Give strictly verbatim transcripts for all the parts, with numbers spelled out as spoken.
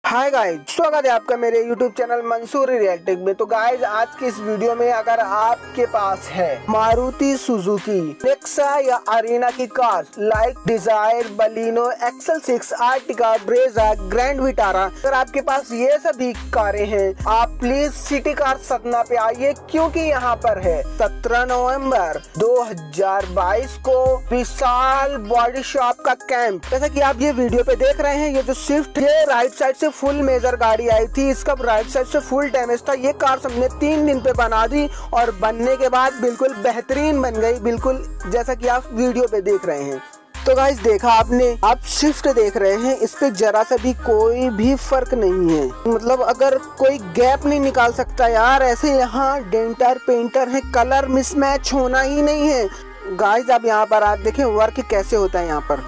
Hi guys, स्वागत है आपका मेरे यूट्यूब चैनल मंसूर रियलिटी में। तो गाइज, आज की इस वीडियो में अगर आपके पास है मारुति सुजुकी नेक्सा या अरीना की car like Dzire, Baleno, XL six, Ertiga, Brezza, Grand Vitara, अगर आपके पास ये सभी कारें हैं, आप प्लीज सिटी कार सतना पे आइए, क्योंकि यहाँ पर है सत्रह नवंबर दो हजार बाईस को विशाल बॉडी शॉप का कैंप। जैसा कि आप ये वीडियो पे देख रहे हैं, ये जो स्विफ्ट ये राइट साइड से फुल मेजर गाड़ी आई थी, इसका राइट साइड से फुल डैमेज था। ये कार हमने तीन दिन पे बना दी और बनने के बाद बिल्कुल बेहतरीन बन गई, बिल्कुल जैसा कि आप वीडियो पे देख रहे हैं। तो गाइस, देखा आपने, आप स्विफ्ट देख रहे हैं, इस पे जरा सा भी कोई भी फर्क नहीं है। मतलब अगर कोई गैप नहीं निकाल सकता यार, ऐसे यहाँ डेंटर पेंटर है, कलर मिसमैच होना ही नहीं है। गाइस, आप यहाँ पर आप देखें वर्क कैसे होता है। यहाँ पर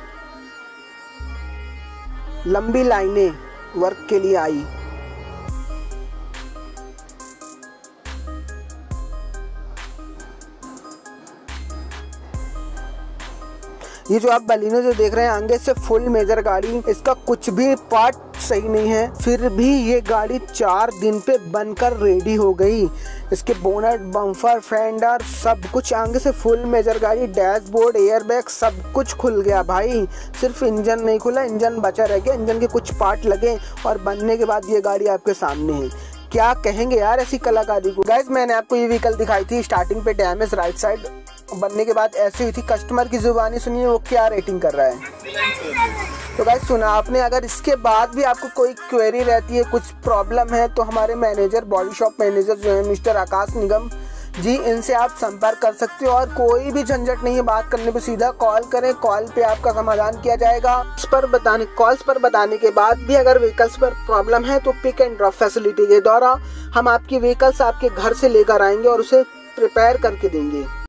लंबी लाइनें वर्क के लिए आई। ये जो आप बलिनो जो देख रहे हैं, आगे से फुल मेजर गाड़ी, इसका कुछ भी पार्ट सही नहीं है, फिर भी ये गाड़ी चार दिन पे बनकर रेडी हो गई। इसके बोनट, बम्फर, फेंडर सब कुछ आगे से फुल मेजर गाड़ी, डैशबोर्ड, एयरबैग सब कुछ खुल गया भाई। सिर्फ इंजन नहीं खुला, इंजन बचा रह गया, इंजन के कुछ पार्ट लगे और बनने के बाद ये गाड़ी आपके सामने है। क्या कहेंगे यार ऐसी कलाकारी को। गाइस, मैंने आपको ये व्हीकल दिखाई थी, स्टार्टिंग पे डैमेज राइट साइड, बनने के बाद ऐसी हुई थी। कस्टमर की जुबानी सुनिए वो क्या रेटिंग कर रहा है। तो गाइस, सुना आपने। अगर इसके बाद भी आपको कोई क्वेरी रहती है, कुछ प्रॉब्लम है, तो हमारे मैनेजर, बॉडी शॉप मैनेजर जो है मिस्टर आकाश निगम जी, इनसे आप संपर्क कर सकते हो और कोई भी झंझट नहीं है। बात करने पे सीधा कॉल करें, कॉल पे आपका समाधान किया जाएगा। इस पर बताने कॉल्स पर बताने के बाद भी अगर व्हीकल्स पर प्रॉब्लम है तो पिक एंड ड्रॉप फैसिलिटी के द्वारा हम आपकी व्हीकल्स आपके घर से लेकर आएंगे और उसे प्रिपेयर करके देंगे।